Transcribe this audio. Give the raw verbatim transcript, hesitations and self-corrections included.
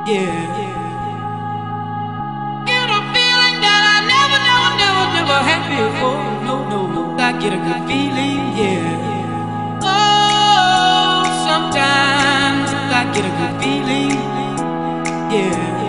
yeah. Get a feeling that I never, never, never, never had before. No, no, no. I get a good feeling, yeah. Oh, sometimes I get a good feeling, yeah.